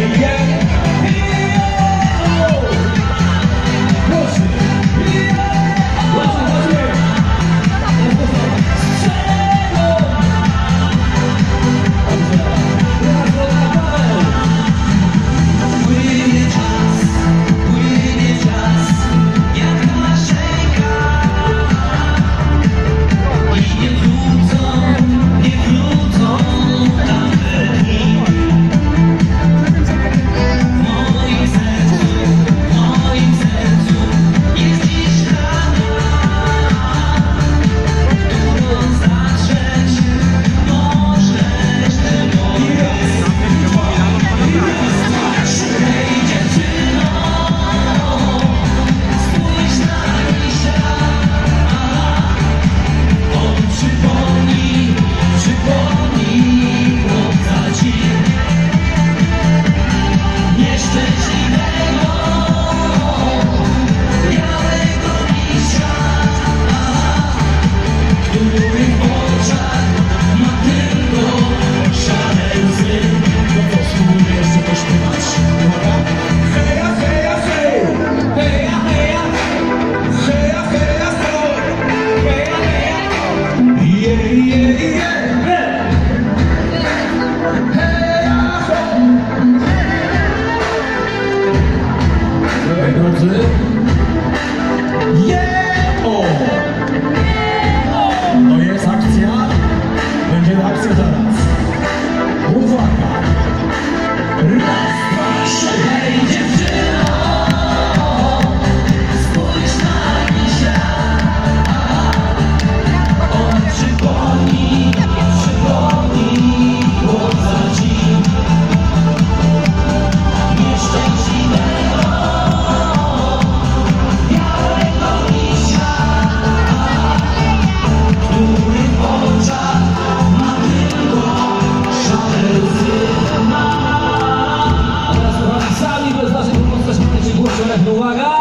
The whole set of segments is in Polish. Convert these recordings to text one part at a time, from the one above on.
Uwaga!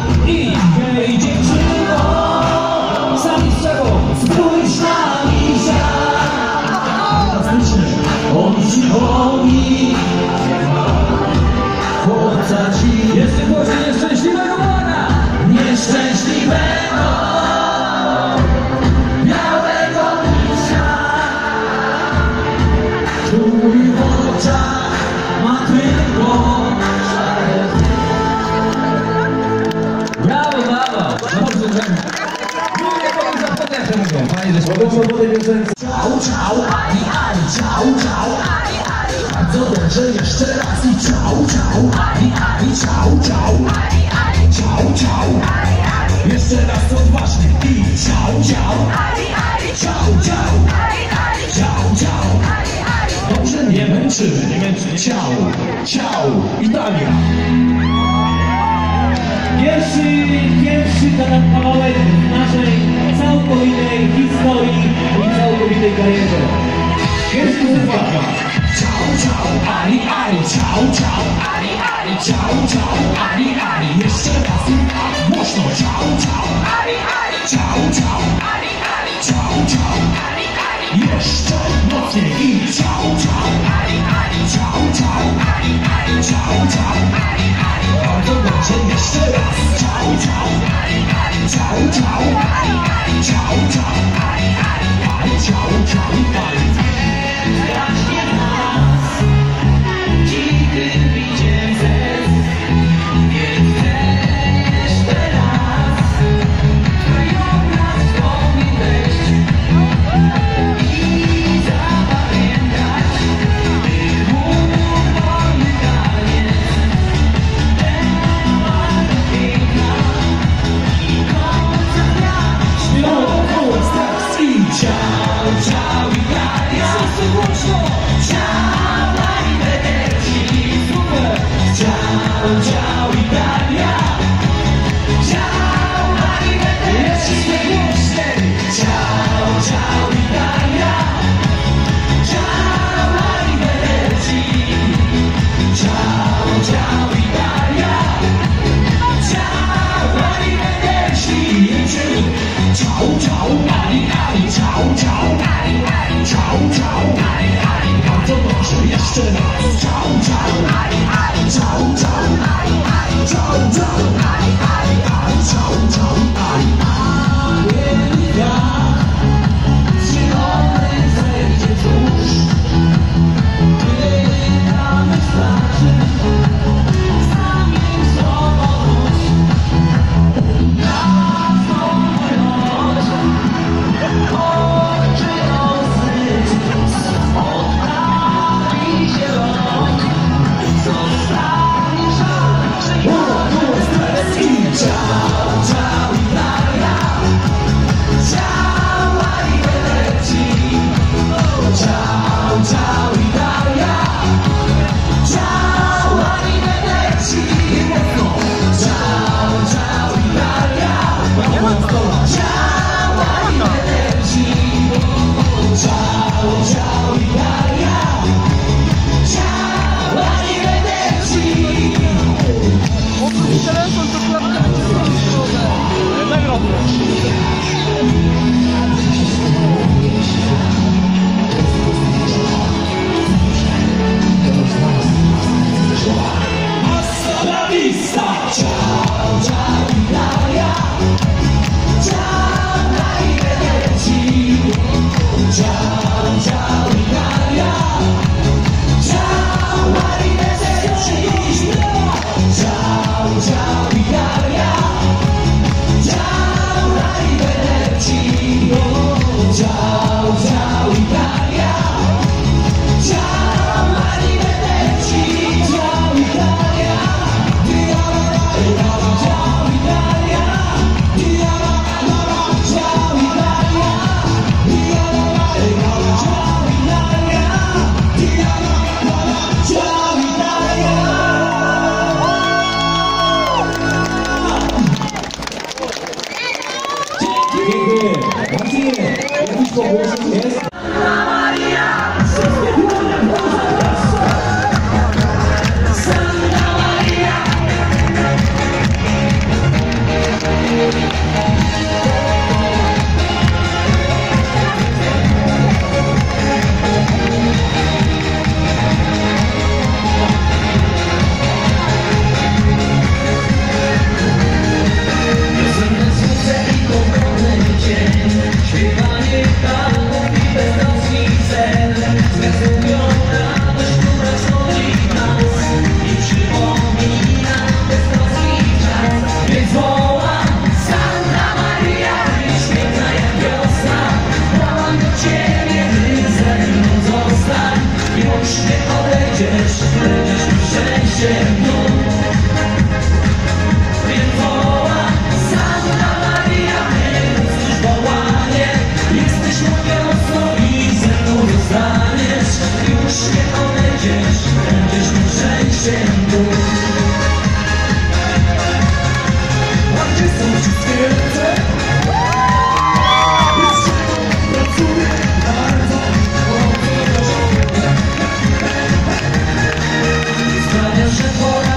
I hej dziewczyno, sami z czego? Spójrz na misia. Fantastycznie. On ci chodzi, chłopca ci. Jeszcze głośniej nieszczęśliwego pana. Nieszczęśliwego białego misia, który w oczach ma tylko. Brawo, brawo! Dobrze, że... Mówię, powiem za podeszem, mówię. Fajnie, że podobno po tej piosence. Ciao, ciao, ali, ali, ciao, ciao, ali, ali. Bardzo dobrze, jeszcze raz i ciao, ciao, ali, ali, ciao, ciao, ali, ali, ciao, ciao, ali, ali. Jeszcze raz odważnie i ciao, ciao, ali, ali, ciao, ciao, ali, ali, ciao, ciao, ali, ali. Dobrze, nie męczymy, nie męczymy. Ciao, ciao, Italia. Pierwszy kawałek naszej całkowitej historii i całkowitej karierze. Pierwszy uwaga. Ciao, ciao, ali, ali, ciao, ciao, ali, ali, ciao, ciao, ali, ali. Jeszcze raz i tak głośno. Ciao, ciao, ali, ali, ciao, ciao, ali, ali, ciao, ciao, ali, ali. Jeszcze mocniej i ciao, ciao, ali, ali, ciao, ciao, ali, ali, ciao, ciao, ali, ali. Bardzo dobrze, jeszcze raz. Ciao, ciao, ali, ali, ciao, ciao, ali, ali, ciao, ciao, ali, ali, ali, ciao, ciao, ali. Strasznie nas dziki widziemy, więc też teraz krajobraz wspomni wejść i zapamiętać wolny taniec, ten ładny piękna i końca dnia. Śpiewało stars i ciao, ciao Italia. Wszyscy głośno. Ciao arrivederci. Super. Ciao, ciao Italia. Ciao arrivederci. Jeszcze głośniej. Ciao, ciao Italia. Ciao arrivederci. Ciao, ciao Italia. Ciao arrivederci. Ciao, ciao, ali, ali, ciao, ciao, ali, ali, ciao, ciao, ali, ali. Bardzo dobrze, jeszcze raz. Ciao, ciao, ali, ali. szczęście więc woła Santa Maria, jesteś wołanie, jesteś mówiącą i ze mną zostaniesz, już nie odejdziesz, będziesz mi szczęściem tu. A gdzie są wszystkie ręce? Pracuję bardzo mocno. Sprawia, że pora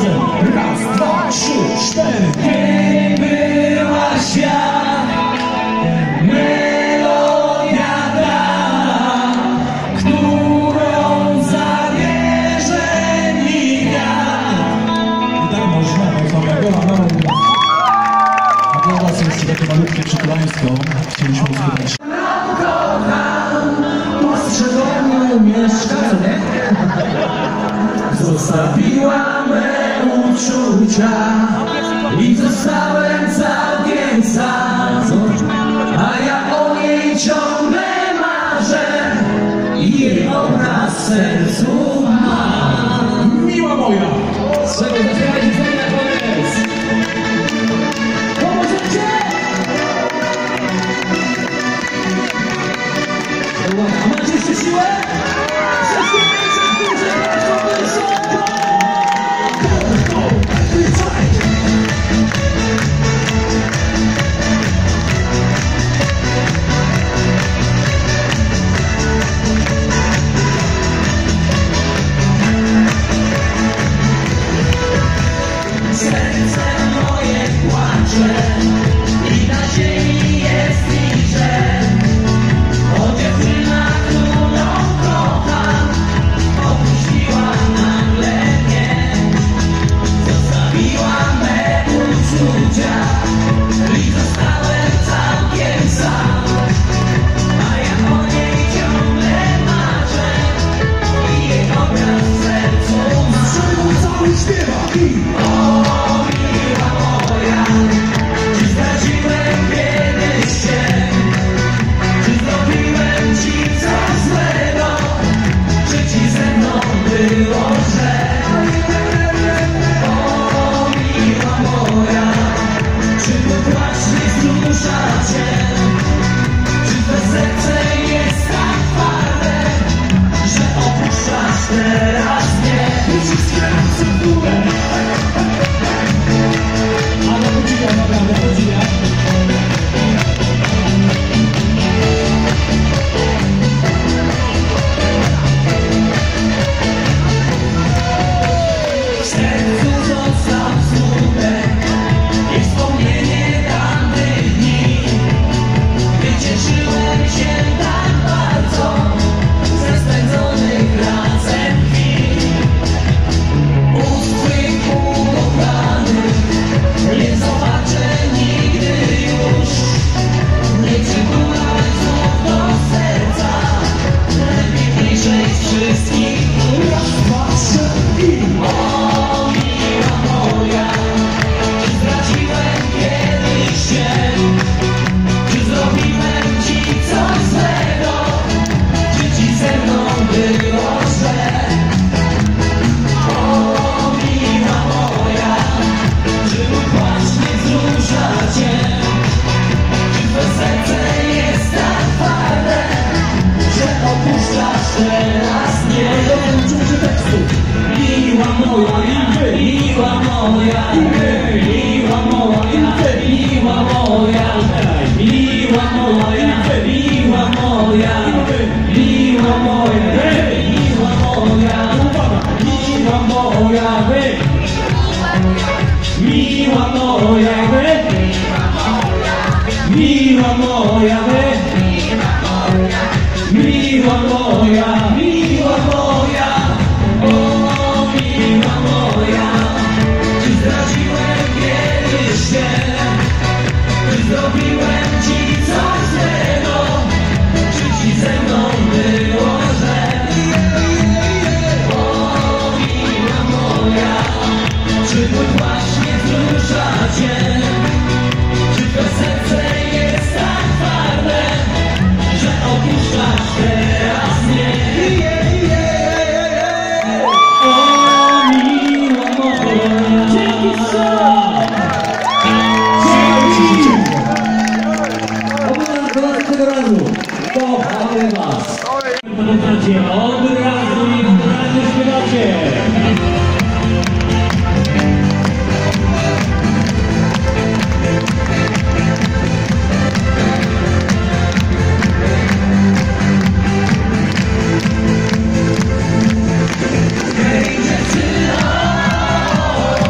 razem. Raz, dwa, trzy, cztery. Hej, była świat, melodia ta, którą zabierze mi wiatr. I tak można, tak samego, a dla was jeszcze takie malutkie przekleństwo. Chcieliśmy uzyskać. Postrzegoniu mieszka, zostawiła me uczucia i zostałem całkiem sam, a ja o niej ciągle marzę i jej obraz w sercu mam. Miła moja! Czego zaśpiewajcie sobie na koniec? Pomożecie! A macie jeszcze siłę? Zaśpiewajcie duże, bardzo wysoko! Go, wyczaj! Serce moje płacze i na ziemi jest mi żal. O dziewczyna, którą kocham, opuściła nagle mnie. Zostawiła me uczucia i zostałem całkiem sam, a ja o niej ciągle marzę i jej obraz w sercu mam. Cały śpiewa i... Czy zdradziłem kiedyś się? Czy zrobiłem ci coś złego? Czy ci ze mną było źle? O, miła moja, czy mój płacz nie wzrusza cię? Czy to serce jest tak twarde, że opuszczasz teraz mnie? Wszystkie ręce w górę! Ale podziwiam, naprawdę podziwiam. W sercu został smutek i wspomnienie tamtych dni, gdy cieszyłem się tak bardzo ze spędzonych razem chwil. Ust twych ukochanych nie zobaczę nigdy już. Nie przytulaj znów do serca najpiękniejszej z wszystkich Raz, dwa, trzy i... O, miła moja, czy zdradziłem kiedyś się? Czy zrobiłem ci coś złego? Czy ci ze mną było źle? O, miła moja, czy mój płacz nie wzrusza cię? Czy twoje serce jest tak twarde, że opuszczasz teraz mnie? Czucie tekstu! Miła moja, miła moja, miła moja, miła moja, miła moja, miła moja, miła moja, miła moja, miła moja, miła moja, miła moja, miła moja, miła moja. O, miła moja, czy zdradziłem kiedyś się? Czy zrobiłem ci coś złego? Czy ci ze mną było źle? O, miła moja, czy mój płacz nie wzrusza cię? Czy to serce jest tak twarde, że opuszczasz teraz mnie? Kochamy was! Pamiętacie, od razu i od razu śpiewacie! Hej dziewczyno,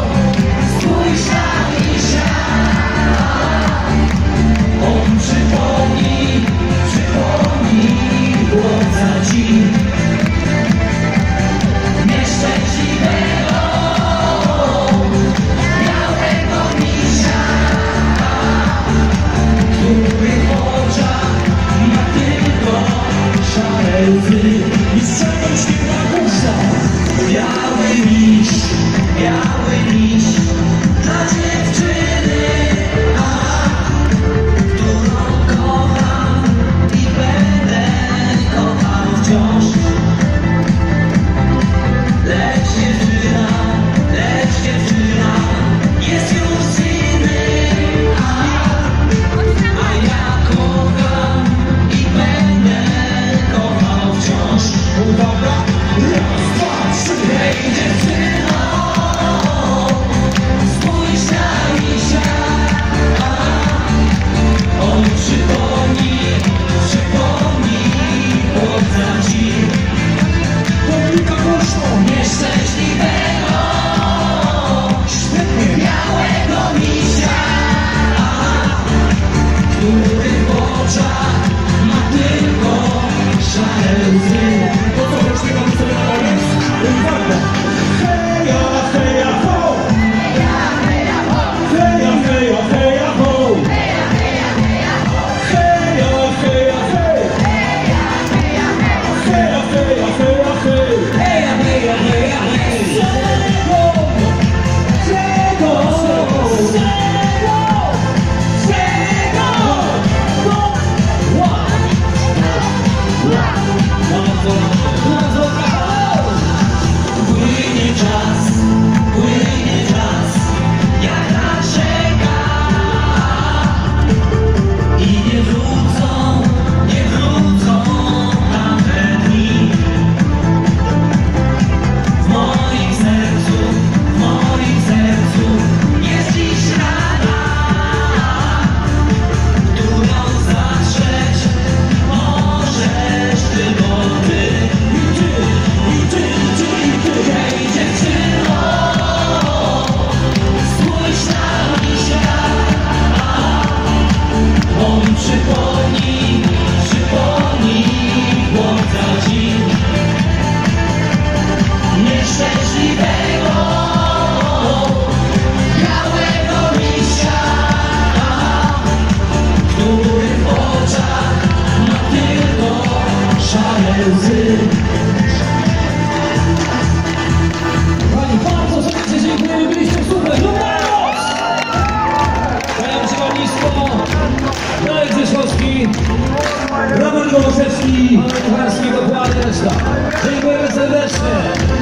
Kołoszewski, Kucharski, dokładnie reszta. Dziękujemy serdecznie.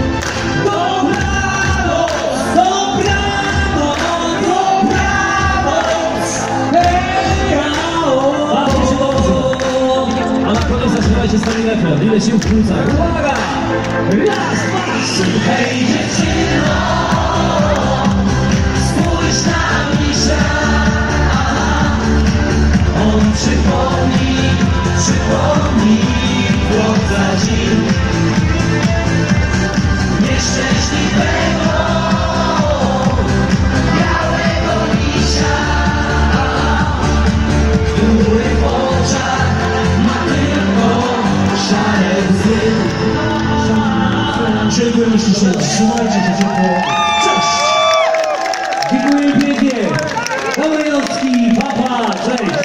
Dobranoc, dobranoc, dobranoc. Hej, bawcie się dobrze. A na koniec zaśpiewajcie stary refren. Ile sił w płucach. Uwaga! Raz, dwa, trzy. Hej, dziewczyno, spójrz na misia. On przypomni chłopca dziś nieszczęśliwego, białego misia, który w oczach ma tylko szare łzy. Dziękujemy ślicznie, trzymajcie się ciepło. Cześć! Dziękuję pięknie. Dobrej nocki, papa, cześć!